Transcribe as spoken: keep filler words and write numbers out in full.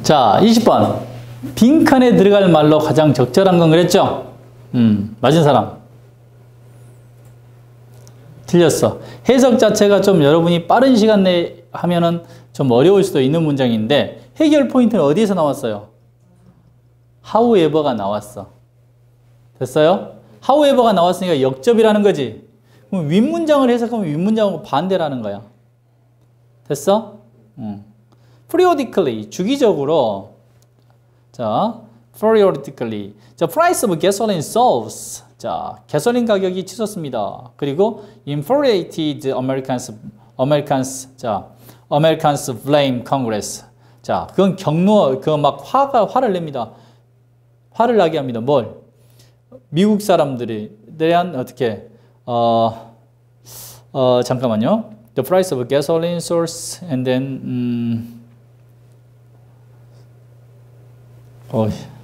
자, 이십 번. 빈칸에 들어갈 말로 가장 적절한 건 그랬죠? 음, 맞은 사람. 틀렸어. 해석 자체가 좀 여러분이 빠른 시간 내에 하면은 좀 어려울 수도 있는 문장인데 해결 포인트는 어디에서 나왔어요? however가 나왔어. 됐어요? however가 나왔으니까 역접이라는 거지. 그럼 윗문장을 해석하면 윗문장하고 반대라는 거야. 됐어? 음. periodically, 주기적으로. 자, periodically. 자, price of gasoline soars. 자, 가솔린 가격이 치솟습니다. 그리고 infuriated Americans, Americans, 자, Americans blame Congress. 자, 그건 경로, 그 막 화가, 화를 냅니다. 화를 나게 합니다. 뭘? 미국 사람들이 대한 어떻게, 어, 어, 잠깐만요. The price of gasoline soars and then, 음, 어,